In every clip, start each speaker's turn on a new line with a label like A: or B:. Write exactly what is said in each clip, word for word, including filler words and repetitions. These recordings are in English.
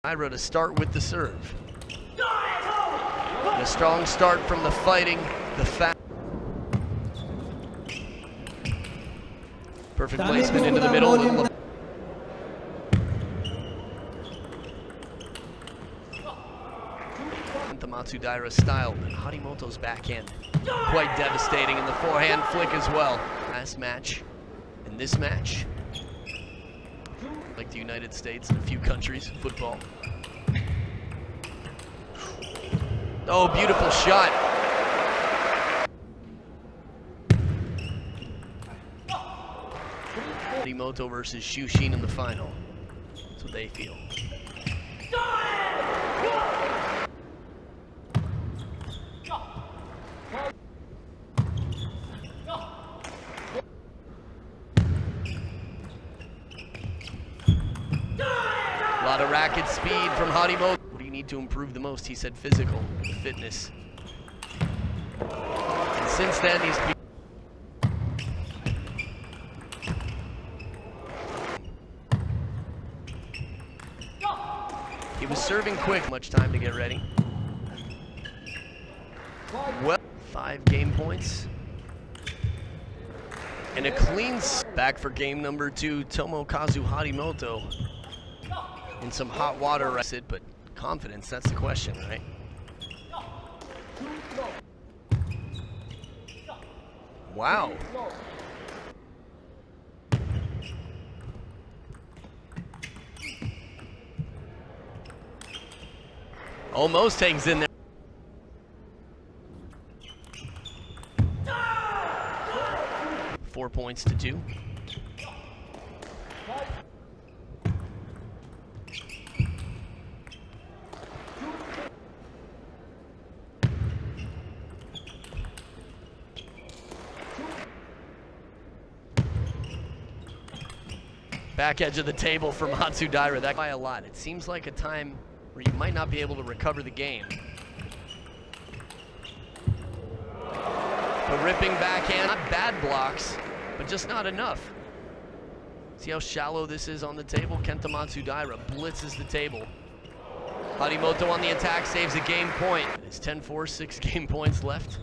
A: Ira to start with the serve. And a strong start from the fighting, the fast. Perfect placement into the middle. Kenta Matsudaira style, but Harimoto's backhand quite devastating, and the forehand flick as well. Last match, and this match, like the United States and a few countries, football. Oh, beautiful shot. Harimoto versus Shushin in the final. That's what they feel. A lot of racket speed from Harimoto. What do you need to improve the most? He said physical, fitness. And since then, he's... He was serving quick, much time to get ready. Well, five game points. And a clean back for game number two, Tomokazu Harimoto. In some hot water, but confidence, that's the question, right? Wow. Almost hangs in there. Four points to two. Back edge of the table for Matsudaira. That by a lot. It seems like a time where you might not be able to recover the game. The ripping backhand, not bad blocks, but just not enough. See how shallow this is on the table? Kenta Matsudaira blitzes the table. Harimoto on the attack, saves a game point. It's ten four, six game points left.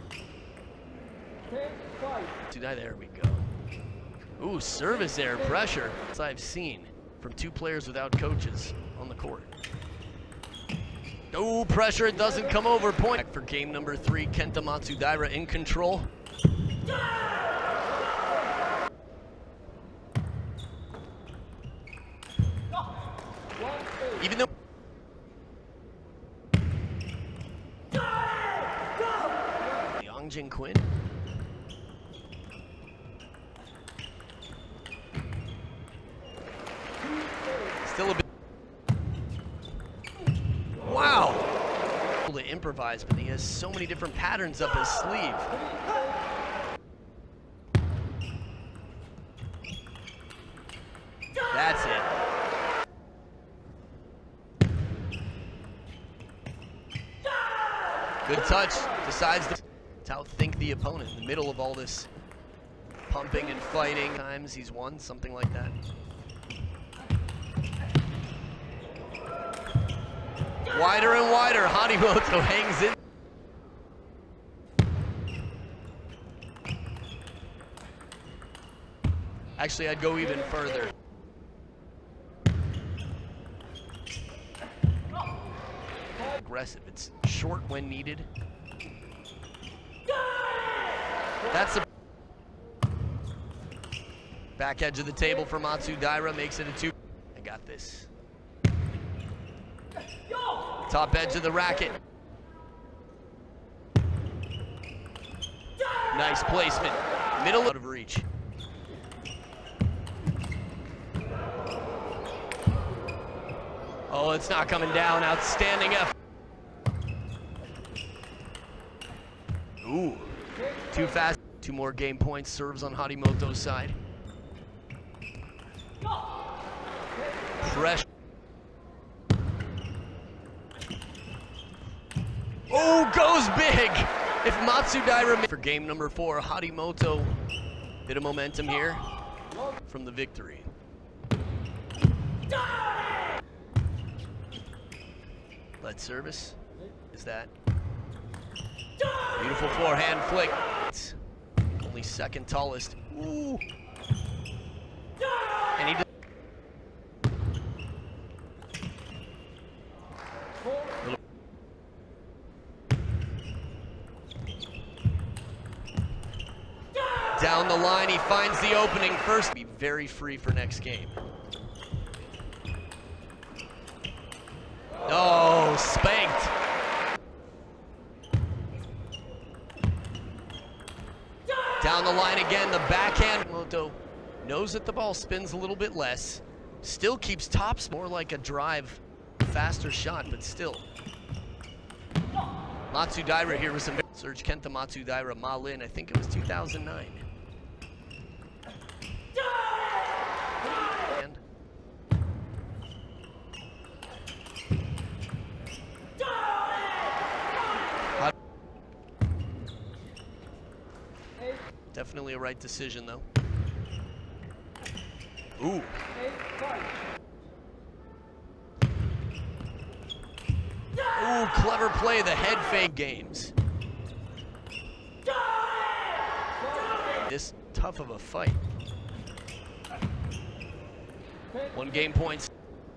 A: There we go. Ooh, service error, pressure. As I've seen from two players without coaches on the court. Oh, pressure, it doesn't come over. Point for game number three, Kenta Matsudaira in control. Even though Yongjin Quinn. Still a bit. Wow. Able to improvise, but he has so many different patterns up his sleeve. That's it. Good touch. Decides to outthink the opponent in the middle of all this pumping and fighting. Times he's won, something like that. Wider and wider, Harimoto hangs in. Actually, I'd go even further. Aggressive, it's short when needed. That's a back edge of the table for Matsudaira, makes it a two. I got this. Top edge of the racket. Nice placement. Middle out of reach. Oh, it's not coming down. Outstanding effort. Ooh, too fast. Two more game points. Serves on Harimoto's side. Pressure. Oh, goes big! If Matsudaira for game number four, Harimoto, bit of momentum here from the victory. Let service. Is that? Beautiful forehand flick. It's only second tallest. Ooh. And he did. Down the line, he finds the opening first. Be very free for next game. Oh, spanked. Down the line again, the backhand. Moto knows that the ball spins a little bit less. Still keeps tops, more like a drive, faster shot, but still. Matsudaira here with some Surge Kenta Matsudaira Malin, I think it was two thousand nine. And definitely a right decision, though. Ooh. Ooh, clever play, the head fake games. This tough of a fight. One game points.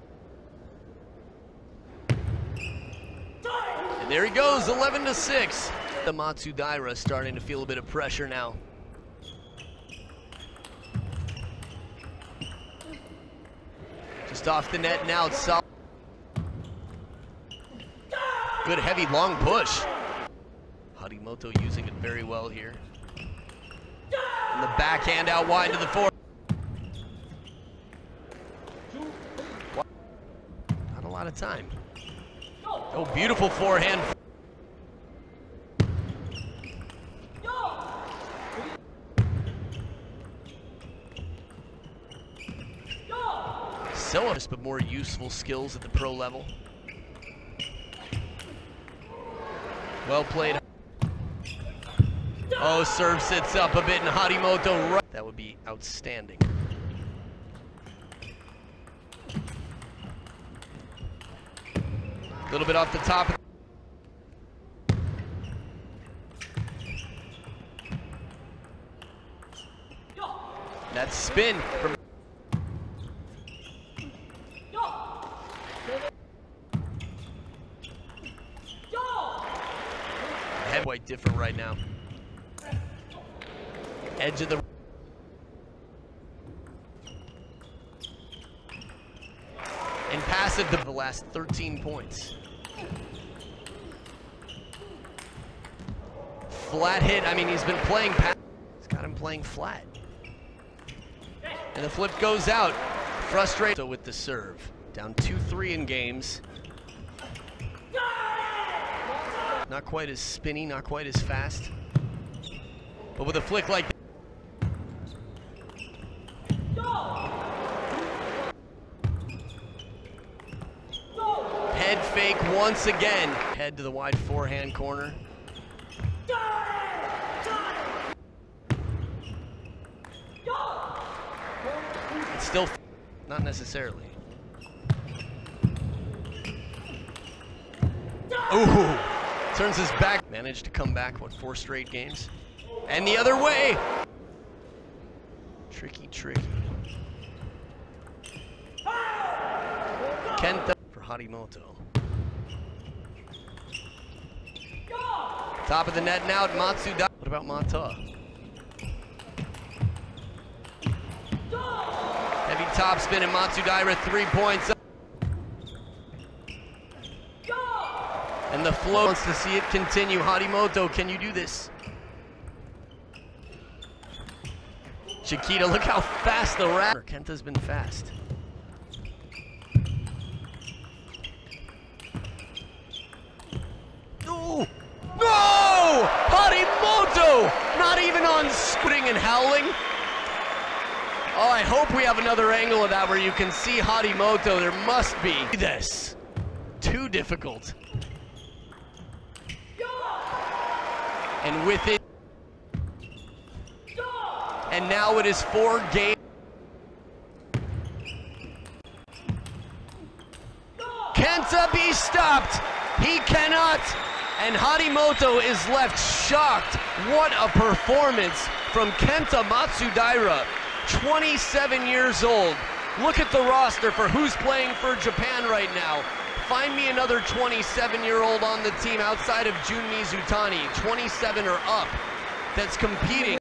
A: And there he goes, eleven to six. The Matsudaira starting to feel a bit of pressure now. Just off the net now, it's solid. Good heavy long push. Harimoto using it very well here. And the backhand out wide to the four. Not a lot of time. Oh, beautiful forehand. So, but more useful skills at the pro level. Well played. Oh, serve sits up a bit and Harimoto right. That would be outstanding. A little bit off the top. That spin from head quite different right now. Edge of the and passive to the last thirteen points. Flat hit. I mean, he's been playing. He's got him playing flat. And the flip goes out. Frustrated. So with the serve, down two three in games. Not quite as spinny, not quite as fast. But with a flick like that. Head fake once again. Head to the wide forehand corner. It's still not necessarily. Ooh. Turns his back. Managed to come back, what, four straight games? And the other way! Tricky, tricky. Kenta for Harimoto. Top of the net now, Matsudaira. What about Mata? Heavy top spin and Matsudaira, three points. And the flow wants to see it continue. Harimoto, can you do this? Chiquita, look how fast the rat. Kenta's been fast. Ooh. No! Harimoto! Not even on scooting and howling. Oh, I hope we have another angle of that where you can see Harimoto. There must be this. Too difficult. And with it, and now it is four games. Kenta be stopped. cannot! And Harimoto is left shocked. What a performance from Kenta Matsudaira, twenty-seven years old. Look at the roster for who's playing for Japan right now. Find me another twenty-seven-year-old on the team outside of Jun Mizutani, twenty-seven or up, that's competing.